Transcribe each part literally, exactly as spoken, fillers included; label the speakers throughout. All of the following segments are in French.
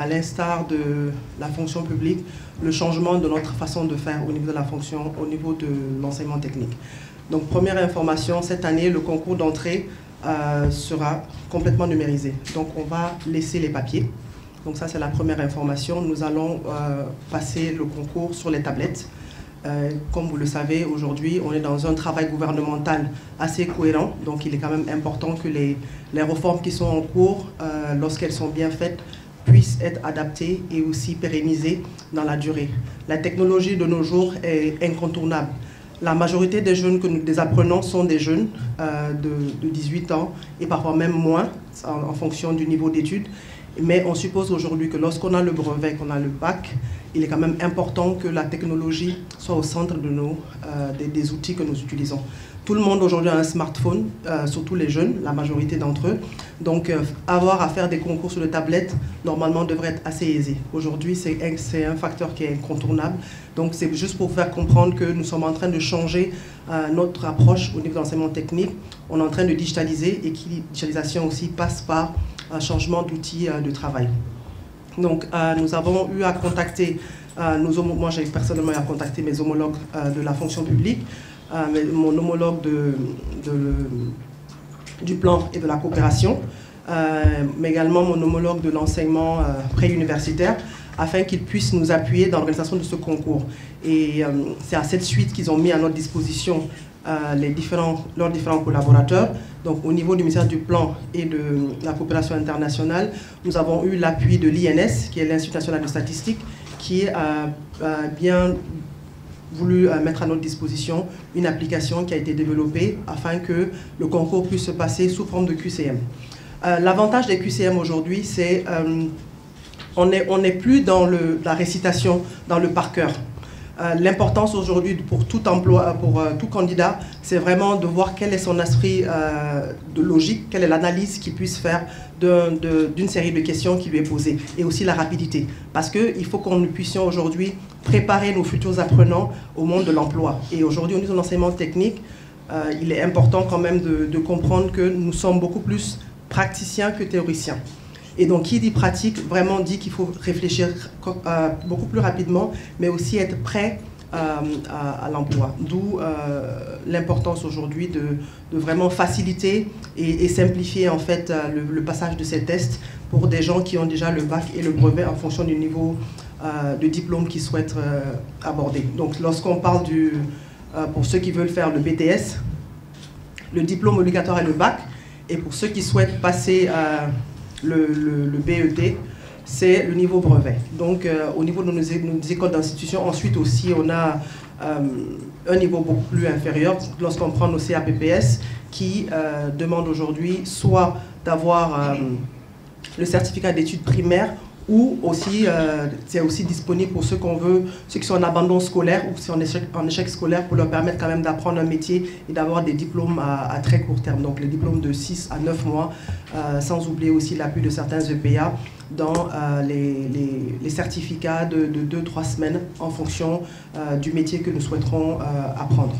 Speaker 1: à l'instar de la fonction publique, le changement de notre façon de faire au niveau de la fonction, au niveau de l'enseignement technique. Donc, première information, cette année, le concours d'entrée euh, sera complètement numérisé. Donc, on va laisser les papiers. Donc, ça, c'est la première information. Nous allons euh, passer le concours sur les tablettes. Euh, comme vous le savez, aujourd'hui, on est dans un travail gouvernemental assez cohérent. Donc, il est quand même important que les, les réformes qui sont en cours, euh, lorsqu'elles sont bien faites, puissent être adaptées et aussi pérennisées dans la durée. La technologie de nos jours est incontournable. La majorité des jeunes que nous des apprenants sont des jeunes euh, de, de dix-huit ans et parfois même moins en, en fonction du niveau d'études. Mais on suppose aujourd'hui que lorsqu'on a le brevet, qu'on a le bac, il est quand même important que la technologie soit au centre de nos, euh, des, des outils que nous utilisons. Tout le monde aujourd'hui a un smartphone, euh, surtout les jeunes, la majorité d'entre eux. Donc euh, avoir à faire des concours sur les tablettes, normalement, devrait être assez aisé. Aujourd'hui, c'est un, un facteur qui est incontournable. Donc c'est juste pour faire comprendre que nous sommes en train de changer euh, notre approche au niveau de l'enseignement technique. On est en train de digitaliser et qui digitalisation aussi passe par un changement d'outils euh, de travail. Donc euh, nous avons eu à contacter, euh, nos moi j'ai personnellement eu à contacter mes homologues euh, de la fonction publique, euh, mon homologue de, de, du plan et de la coopération, euh, mais également mon homologue de l'enseignement euh, préuniversitaire, afin qu'ils puissent nous appuyer dans l'organisation de ce concours. Et euh, c'est à cette suite qu'ils ont mis à notre disposition euh, les différents, leurs différents collaborateurs. Donc au niveau du ministère du Plan et de la coopération internationale, nous avons eu l'appui de l'I N S, qui est l'Institut national de statistique, qui a, a bien voulu mettre à notre disposition une application qui a été développée afin que le concours puisse se passer sous forme de Q C M. Euh, L'avantage des Q C M aujourd'hui, c'est euh, on n'est on n'est plus dans le, la récitation, dans le par cœur. Euh, L'importance aujourd'hui pour tout emploi, pour euh, tout candidat, c'est vraiment de voir quel est son esprit euh, de logique, quelle est l'analyse qu'il puisse faire d'une série de questions qui lui est posée, et aussi la rapidité. Parce qu'il faut qu'on puissions aujourd'hui préparer nos futurs apprenants au monde de l'emploi. Et aujourd'hui, au niveau de l'enseignement technique, euh, il est important quand même de, de comprendre que nous sommes beaucoup plus praticiens que théoriciens. Et donc, qui dit pratique, vraiment dit qu'il faut réfléchir euh, beaucoup plus rapidement, mais aussi être prêt euh, à, à l'emploi. D'où euh, l'importance aujourd'hui de, de vraiment faciliter et, et simplifier en fait euh, le, le passage de ces tests pour des gens qui ont déjà le bac et le brevet en fonction du niveau euh, de diplôme qu'ils souhaitent euh, aborder. Donc, lorsqu'on parle du, euh, pour ceux qui veulent faire le B T S, le diplôme obligatoire est le bac, et pour ceux qui souhaitent passer euh, Le, le, le B E T, c'est le niveau brevet. Donc, euh, au niveau de nos, nos écoles d'institution, ensuite aussi, on a euh, un niveau beaucoup plus inférieur lorsqu'on prend nos C A P P S qui euh, demandent aujourd'hui soit d'avoir euh, le certificat d'études primaires ou aussi, euh, c'est aussi disponible pour ceux qu'on veut, ceux qui sont en abandon scolaire ou qui sont en échec, en échec scolaire, pour leur permettre quand même d'apprendre un métier et d'avoir des diplômes à, à très court terme. Donc les diplômes de six à neuf mois, euh, sans oublier aussi l'appui de certains E P A dans euh, les, les, les certificats de deux à trois semaines en fonction euh, du métier que nous souhaiterons euh, apprendre.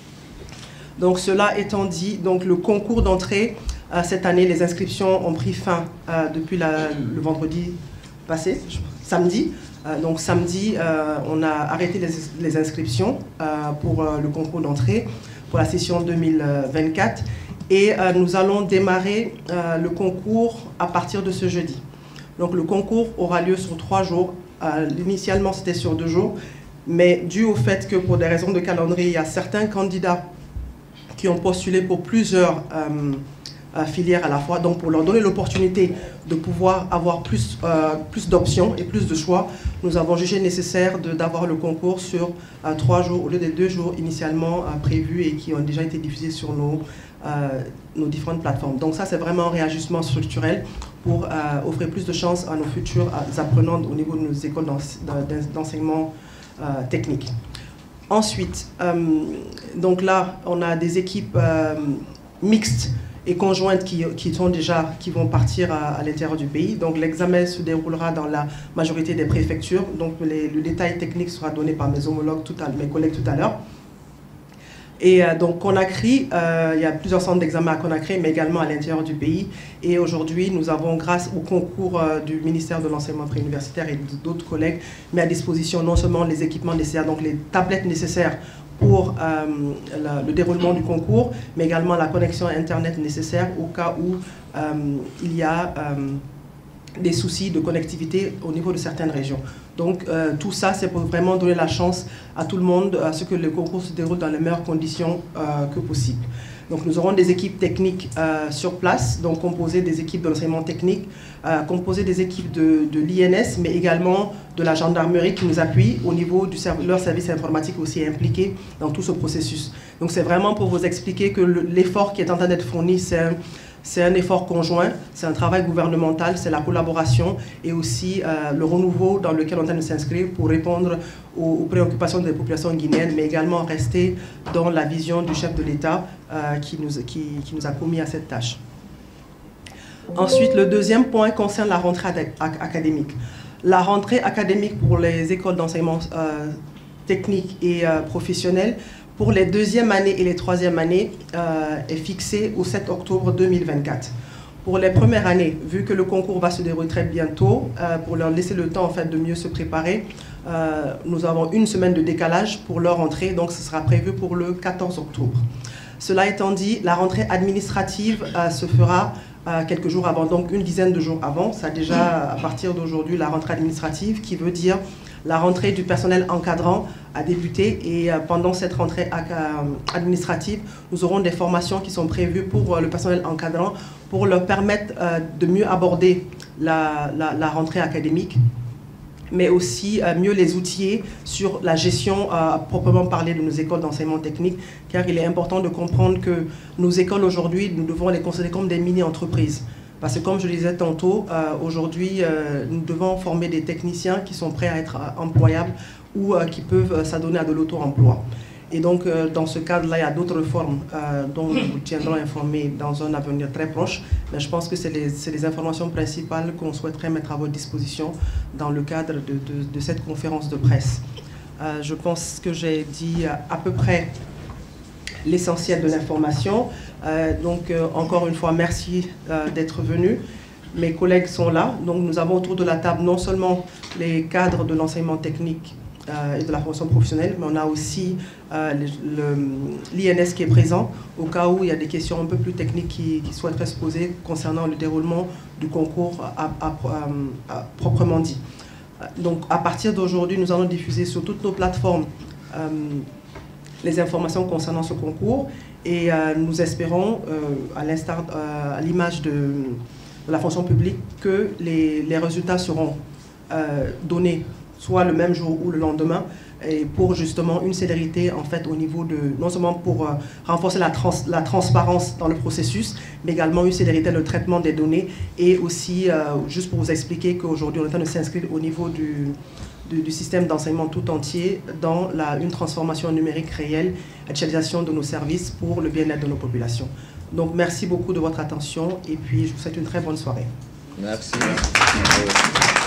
Speaker 1: Donc cela étant dit, donc, le concours d'entrée, euh, cette année, les inscriptions ont pris fin euh, depuis la, le vendredi passé, samedi. Euh, donc samedi, euh, on a arrêté les, les inscriptions euh, pour euh, le concours d'entrée pour la session deux mille vingt-quatre et euh, nous allons démarrer euh, le concours à partir de ce jeudi. Donc le concours aura lieu sur trois jours. Euh, initialement, c'était sur deux jours, mais dû au fait que pour des raisons de calendrier, il y a certains candidats qui ont postulé pour plusieurs euh, filières à la fois, donc pour leur donner l'opportunité de pouvoir avoir plus, euh, plus d'options et plus de choix, nous avons jugé nécessaire d'avoir le concours sur euh, trois jours au lieu des deux jours initialement euh, prévus et qui ont déjà été diffusés sur nos, euh, nos différentes plateformes. Donc ça, c'est vraiment un réajustement structurel pour euh, offrir plus de chances à nos futurs apprenants au niveau de nos écoles d'enseignement euh, technique. Ensuite, euh, donc là, on a des équipes euh, mixtes et conjointes qui, qui, sont déjà, qui vont partir à, à l'intérieur du pays. Donc l'examen se déroulera dans la majorité des préfectures. Donc les, le détail technique sera donné par mes homologues, tout à, mes collègues tout à l'heure. Et euh, donc Conakry, euh, il y a plusieurs centres d'examen à Conakry, mais également à l'intérieur du pays. Et aujourd'hui, nous avons, grâce au concours euh, du ministère de l'enseignement préuniversitaire et d'autres collègues, mis à disposition non seulement les équipements nécessaires, donc les tablettes nécessaires pour euh, la, le déroulement du concours, mais également la connexion Internet nécessaire au cas où euh, il y a euh, des soucis de connectivité au niveau de certaines régions. Donc euh, tout ça, c'est pour vraiment donner la chance à tout le monde, à ce que le concours se déroule dans les meilleures conditions euh, que possible. Donc nous aurons des équipes techniques euh, sur place, donc composées des équipes de l'enseignement technique, euh, composées des équipes de, de l'I N S, mais également de la gendarmerie qui nous appuie au niveau de serv leur service informatique aussi impliqué dans tout ce processus. Donc c'est vraiment pour vous expliquer que l'effort qui est en train d'être fourni, c'est un, C'est un effort conjoint, c'est un travail gouvernemental, c'est la collaboration et aussi euh, le renouveau dans lequel on est en train de s'inscrire pour répondre aux, aux préoccupations des populations guinéennes, mais également rester dans la vision du chef de l'État euh, qui, nous, qui, qui nous a commis à cette tâche. Ensuite, le deuxième point concerne la rentrée académique. La rentrée académique pour les écoles d'enseignement euh, technique et euh, professionnel pour les deuxièmes années et les troisièmes années euh, est fixée au sept octobre deux mille vingt-quatre. Pour les premières années, vu que le concours va se dérouler très bientôt, euh, pour leur laisser le temps en fait, de mieux se préparer, euh, nous avons une semaine de décalage pour leur entrée, donc ce sera prévu pour le quatorze octobre. Cela étant dit, la rentrée administrative euh, se fera euh, quelques jours avant, donc une dizaine de jours avant. C'est déjà à partir d'aujourd'hui la rentrée administrative qui veut dire la rentrée du personnel encadrant a débuté et euh, pendant cette rentrée administrative, nous aurons des formations qui sont prévues pour euh, le personnel encadrant pour leur permettre euh, de mieux aborder la, la, la rentrée académique, mais aussi euh, mieux les outiller sur la gestion euh, proprement parler de nos écoles d'enseignement technique, car il est important de comprendre que nos écoles aujourd'hui, nous devons les considérer comme des mini-entreprises. Parce que comme je le disais tantôt, euh, aujourd'hui, euh, nous devons former des techniciens qui sont prêts à être euh, employables ou euh, qui peuvent euh, s'adonner à de l'auto-emploi. Et donc, euh, dans ce cadre-là, il y a d'autres réformes euh, dont nous vous tiendrons informés dans un avenir très proche. Mais je pense que c'est les, les informations principales qu'on souhaiterait mettre à votre disposition dans le cadre de, de, de cette conférence de presse. Euh, je pense que j'ai dit à peu près l'essentiel de l'information. Euh, donc, euh, encore une fois, merci euh, d'être venu. Mes collègues sont là. Donc, nous avons autour de la table non seulement les cadres de l'enseignement technique euh, et de la formation professionnelle, mais on a aussi euh, l'I N S qui est présent au cas où il y a des questions un peu plus techniques qui, qui souhaiteraient se poser concernant le déroulement du concours à, à, à, à, proprement dit. Donc, à partir d'aujourd'hui, nous allons diffuser sur toutes nos plateformes euh, les informations concernant ce concours et euh, nous espérons, euh, à l'instar, euh, à l'image de, de la fonction publique, que les, les résultats seront euh, donnés soit le même jour ou le lendemain, et pour justement une célérité en fait au niveau de, non seulement pour euh, renforcer la, trans, la transparence dans le processus, mais également une célérité dans le traitement des données et aussi, euh, juste pour vous expliquer qu'aujourd'hui on est en train de s'inscrire au niveau du Du, du système d'enseignement tout entier dans la, une transformation numérique réelle, la digitalisation de nos services pour le bien-être de nos populations. Donc merci beaucoup de votre attention et puis je vous souhaite une très bonne soirée.
Speaker 2: Merci. Merci.